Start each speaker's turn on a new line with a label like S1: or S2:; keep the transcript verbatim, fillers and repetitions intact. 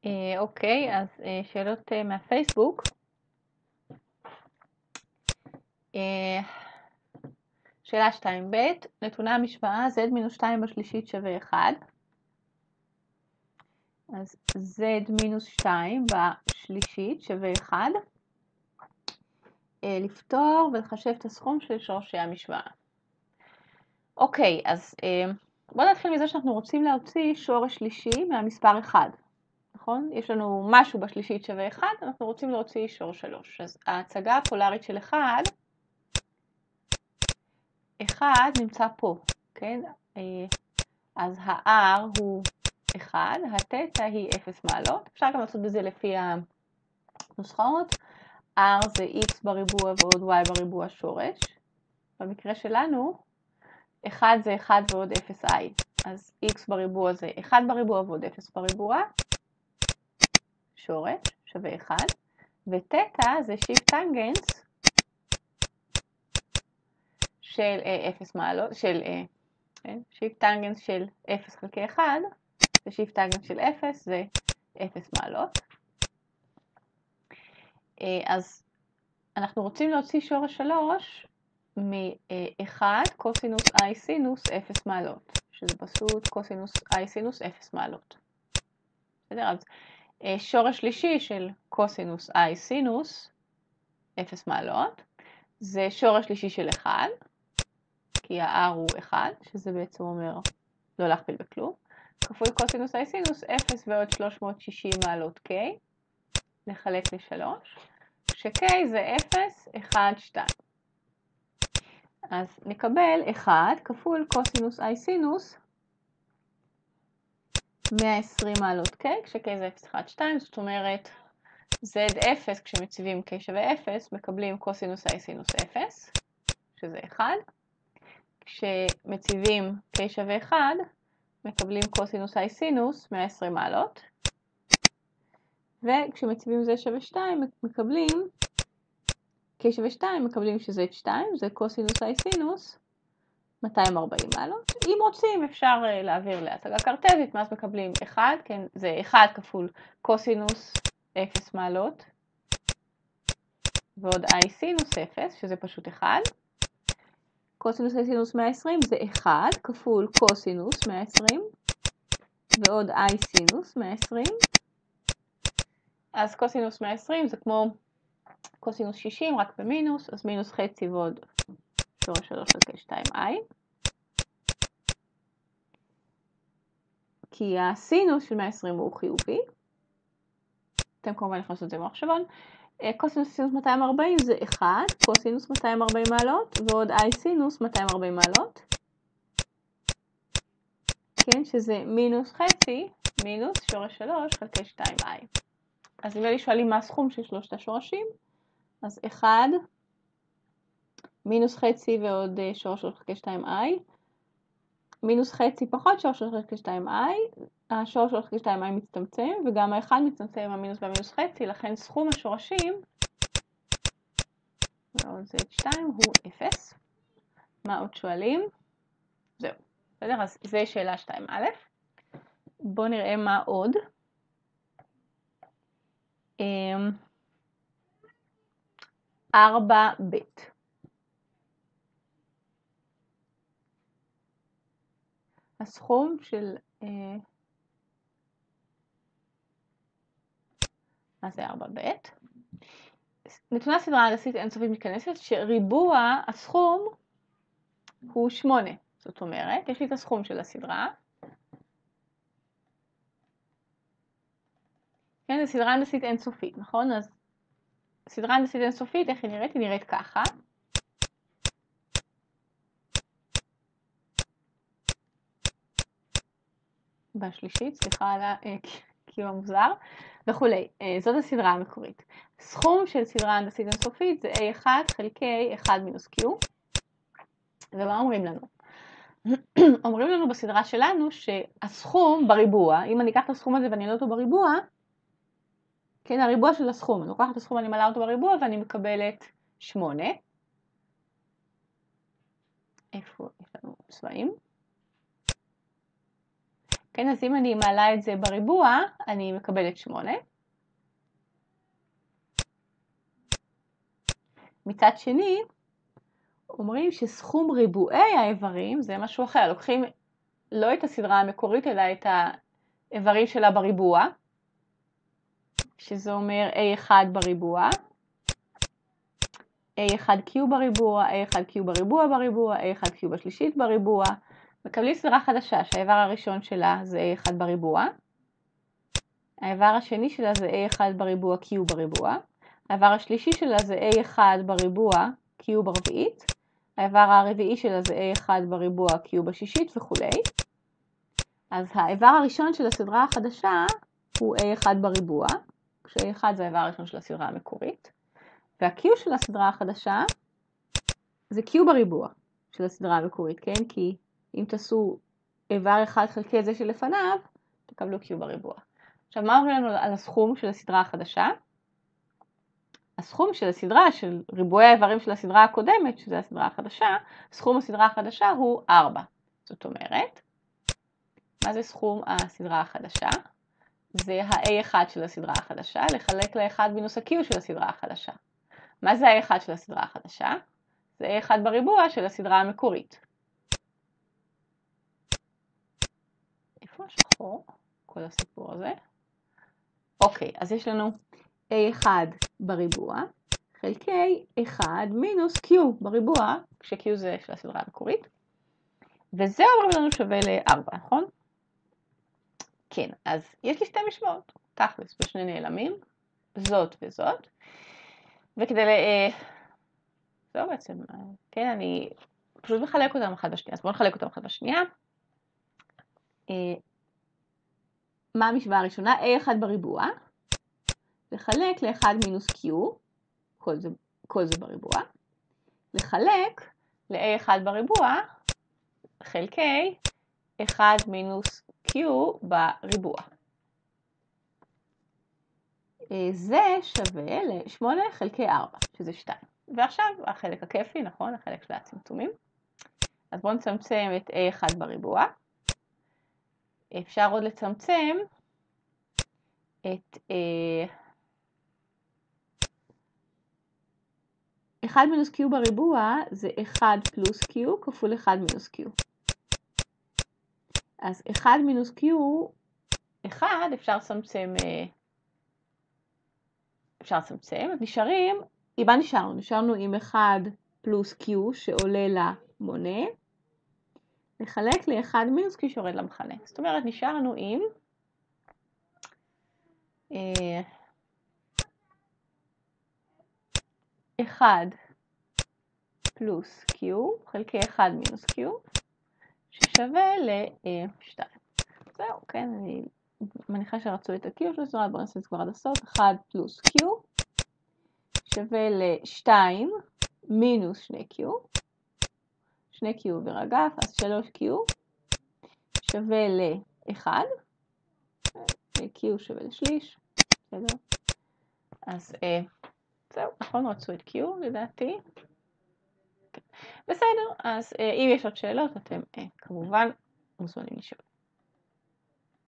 S1: אה, אוקיי, אז אה, שאלות אה, מהפייסבוק. אה, שאלה שתיים ב', נתונה המשוואה z מינוס שתיים בשלישית שווה אחד. אז z מינוס שתיים בשלישית שווה אחד. אה, לפתור ולחשב את הסכום של שורשי המשוואה. אוקיי, אז אה, בואו נתחיל מזה שאנחנו רוצים להוציא שורש שלישי מהמספר אחד. נכון? יש לנו משהו בשלישית שווה אחד, אנחנו רוצים להוציא שורש שלוש. אז ההצגה הפולרית של אחד, אחד נמצא פה, כן? אז ה-R הוא אחד, התטא היא אפס מעלות. אפשר גם לעשות בזה לפי הנוסחאות. R זה x בריבוע ועוד y בריבוע שורש. במקרה שלנו, אחד זה אחד ועוד אפס i. אז x בריבוע זה אחד בריבוע ועוד אפס בריבוע. שורש שווה אחד. ותטא זה שיפט טנגנס של אפס מעלות, של שיפט טנגנס של אפס חלקי אחד, ושיפט טנגנס של אפס זה אפס מעלות. אז אנחנו רוצים להוציא שורש שלוש מ-אחד קוסינוס i סינוס אפס מעלות, שזה פשוט קוסינוס i סינוס אפס מעלות. בסדר? אז שורש שלישי של קוסינוס i סינוס אפס מעלות, זה שורש שלישי של אחד, כי ה-R הוא אחד, שזה בעצם אומר לא להכפיל בכלום, כפול קוסינוס i סינוס אפס ועוד שלוש מאות ושישים מעלות k, לחלק ל-שלוש, ש-k זה אפס, אחד, שתיים. אז נקבל אחד כפול קוסינוס i סינוס מאה ועשרים מעלות k, כש-k זה אפס, אחד, שתיים, זאת אומרת z אפס כשמציבים k שווה אפס, מקבלים קוסינוס i סינוס אפס, שזה אחד. כשמציבים k שווה אחד, מקבלים קוסינוס i סינוס מאה ועשרים מעלות. וכשמציבים z שווה שתיים, מקבלים k שווה שתיים, מקבלים ש-z שתיים, זה קוסינוס i סינוס מאתיים וארבעים מעלות. אם רוצים אפשר להעביר להצגה קרטזית, אז מקבלים אחד, כן, זה אחד כפול קוסינוס אפס מעלות, ועוד i סינוס אפס, שזה פשוט אחד. קוסינוס i סינוס מאה ועשרים זה אחד כפול קוסינוס מאה ועשרים, ועוד i סינוס מאה ועשרים. אז קוסינוס מאה ועשרים זה כמו קוסינוס שישים, רק במינוס, אז מינוס חצי ועוד שורש שלוש חלקי שתיים i. כי הסינוס של מאה ועשרים הוא חיובי. אתם כמובן יכולים לעשות את זה במחשבון. קוסינוס סינוס מאתיים וארבעים זה אחד, קוסינוס מאתיים וארבעים מעלות, ועוד i סינוס מאתיים וארבעים מעלות. כן, שזה מינוס חצי, מינוס שורש שלוש חלקי שתיים i. אז אם אלה שואלים מה הסכום של שלושת השורשים, אז אחד, מינוס חצי ועוד שורש שלוש חלקי שתיים i, מינוס חצי פחות שורש שלוש חלקי שתיים i, השורש שלוש חלקי שתיים i מצטמצם, וגם האחד מצטמצם עם המינוס והמינוס חצי, לכן סכום השורשים, ועוד z שתיים הוא אפס. מה עוד שואלים? זהו. בסדר? אז זה שאלה שתיים א'. בואו נראה מה עוד. ארבע ב'. הסכום של... מה זה ארבע ב'? נתונה סדרה הנדסית אינסופית מתכנסת שריבוע הסכום הוא שמונה. זאת אומרת, יש לי את הסכום של הסדרה. כן, זו סדרה הנדסית אינסופית, נכון? אז סדרה הנדסית אינסופית, איך היא נראית? היא נראית ככה. בשלישית, סליחה על הקיום המוזר, וכולי. זאת הסדרה המקורית. סכום של סדרה הנדסית אינסופית זה a אחת חלקי אחד מינוס q. ומה אומרים לנו? אומרים לנו בסדרה שלנו שהסכום בריבוע, אם אני אקח את הסכום הזה ואני אעלה אותו בריבוע, כן, הריבוע של הסכום, אני לוקחת את הסכום ואני מעלה אותו בריבוע ואני מקבלת שמונה. איפה יש לנו צבעים? כן, אז אם אני מעלה את זה בריבוע, אני מקבלת שמונה. מצד שני, אומרים שסכום ריבועי האיברים זה משהו אחר. לוקחים לא את הסדרה המקורית, אלא את האיברים שלה בריבוע, שזה אומר איי אחת בריבוע, איי אחת קיוב בריבוע, איי אחת קיוב בריבוע בריבוע, איי אחת קיוב בשלישית בריבוע. מקבלים סדרה חדשה שהאיבר הראשון שלה זה איי אחת בריבוע. האיבר השני שלה זה איי אחת בריבוע קיוב בריבוע. האיבר השלישי שלה זה איי אחת בריבוע קיוב ברביעית. האיבר הרביעי שלה זה איי אחת בריבוע קיוב בשישית וכו'. אז האיבר הראשון של הסדרה החדשה הוא איי אחת בריבוע, כש-איי אחת זה האיבר הראשון של הסדרה המקורית. וה-Q של הסדרה החדשה זה Q בריבוע של הסדרה המקורית, כן? כי אם תעשו איבר אחד חלקי זה שלפניו, תקבלו Q בריבוע. עכשיו, מה אומרים לנו על הסכום של הסדרה החדשה? הסכום של הסדרה, של ריבועי האיברים של הסדרה הקודמת, שזה הסדרה החדשה, סכום הסדרה החדשה הוא ארבע. זאת אומרת, מה זה סכום הסדרה החדשה? זה ה-איי אחת של הסדרה החדשה, לחלק ל-אחד מינוס ה-Q של הסדרה החדשה. מה זה ה-איי אחת של הסדרה החדשה? זה איי אחת בריבוע של הסדרה המקורית. איפה השחור? כל הסיפור הזה. אוקיי, אז יש לנו איי אחת בריבוע, חלקי אחד מינוס Q בריבוע, כש-Q זה של הסדרה המקורית. וזה אומרים לנו שווה ל-ארבע, נכון? כן, אז יש לי שתי משוואות, תכלס, בשני נעלמים, זאת וזאת. וכדי ל... זהו בעצם, כן, אני פשוט מחלק אותם אחד בשנייה, אז בואו נחלק אותם אחד בשנייה. מה המשוואה הראשונה? איי אחת בריבוע, לחלק ל-אחד מינוס Q, כל זה, כל זה בריבוע, לחלק ל-איי אחת בריבוע, חלקי אחד מינוס Q בריבוע. זה שווה ל-שמונה חלקי ארבע, שזה שתיים. ועכשיו החלק הכיפי, נכון? החלק של הצמצומים. אז בואו נצמצם את איי אחת בריבוע. אפשר עוד לצמצם את אחד מינוס Q בריבוע זה אחד פלוס Q כפול אחד מינוס Q. אז אחד מינוס Q, אחד אפשר לצמצם, אפשר לצמצם, אז נשארים, מה נשארנו? נשארנו עם אחד פלוס Q שעולה למונה, לחלק ל-אחד מינוס Q שיורד למכנה. זאת אומרת, נשארנו עם אחד פלוס Q חלקי אחד מינוס Q ששווה ל-שתיים. זהו, כן, אני מניחה שרצו את ה-Q של הסדרה, בואו נעשה את זה כבר עד הסוף. אחד פלוס Q שווה ל-שתיים מינוס שני Q. שני Q עובר אגף, אז שלוש Q שווה ל-אחד. Q שווה לשליש. בסדר? אז זהו, נכון, רצו את Q לדעתי. בסדר, אז אם יש עוד שאלות, אתם כמובן מוזמנים לשאול.